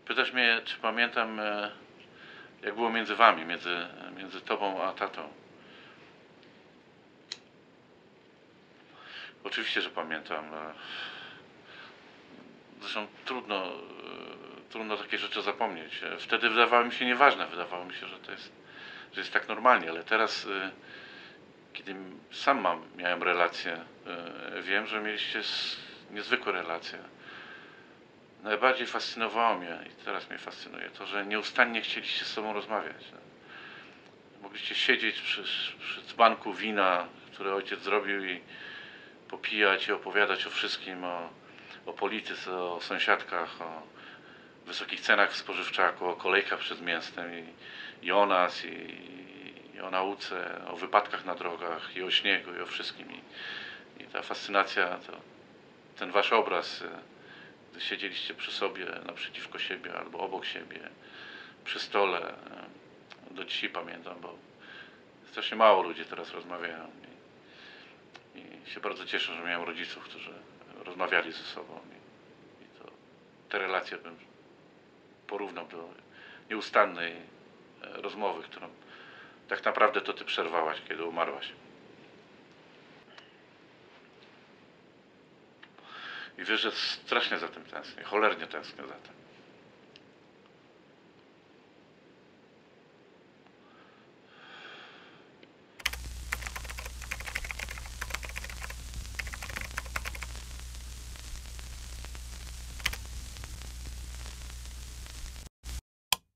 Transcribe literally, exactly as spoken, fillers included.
Pytasz mnie, czy pamiętam, e, jak było między wami, między, między tobą a tatą. Oczywiście, że pamiętam. e, Zresztą trudno, e, trudno takie rzeczy zapomnieć. E, Wtedy wydawało mi się nieważne, wydawało mi się, że to jest, że jest tak normalnie, ale teraz, e, kiedy sam mam, miałem relacje, e, wiem, że mieliście s- niezwykłe relacje. Najbardziej fascynowało mnie, i teraz mnie fascynuje, to, że nieustannie chcieliście z sobą rozmawiać. Mogliście siedzieć przy, przy dzbanku wina, które ojciec zrobił, i popijać i opowiadać o wszystkim, o, o polityce, o sąsiadkach, o wysokich cenach w spożywczaku, o kolejkach przed miastem, i, i o nas, i, i o nauce, o wypadkach na drogach, i o śniegu, i o wszystkim. I, i ta fascynacja, to, ten wasz obraz, gdy siedzieliście przy sobie, naprzeciwko siebie albo obok siebie, przy stole, do dzisiaj pamiętam, bo strasznie mało ludzi teraz rozmawiają. I, i się bardzo cieszę, że miałem rodziców, którzy rozmawiali ze sobą. I, i to, te relacje bym porównał do nieustannej rozmowy, którą tak naprawdę to ty przerwałaś, kiedy umarłaś. I wiesz, że strasznie za tym tęsknię, cholernie tęsknię za tym.